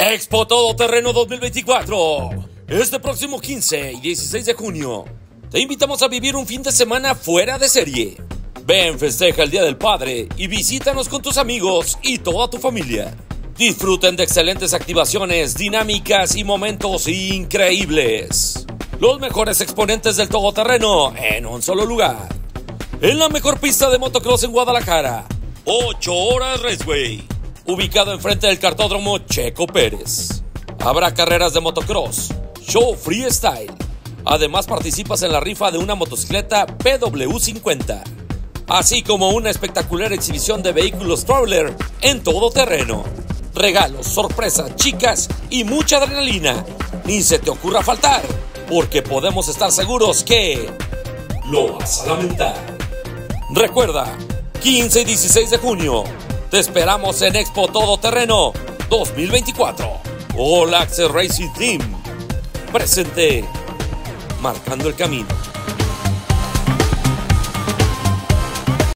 Expo Todoterreno 2024. Este próximo 15 y 16 de junio, te invitamos a vivir un fin de semana fuera de serie. Ven, festeja el Día del Padre y visítanos con tus amigos y toda tu familia. Disfruten de excelentes activaciones, dinámicas y momentos increíbles. Los mejores exponentes del todoterreno en un solo lugar. En la mejor pista de motocross en Guadalajara, 8 Horas Raceway, ubicado enfrente del cartódromo Checo Pérez. Habrá carreras de motocross, show freestyle. Además participas en la rifa de una motocicleta PW50, así como una espectacular exhibición de vehículos Traveler en todoterreno. Regalos, sorpresas, chicas y mucha adrenalina. Ni se te ocurra faltar, porque podemos estar seguros que lo vas a lamentar. Recuerda, 15 y 16 de junio, te esperamos en Expo Todoterreno 2024. All Access Racing Team, presente, marcando el camino.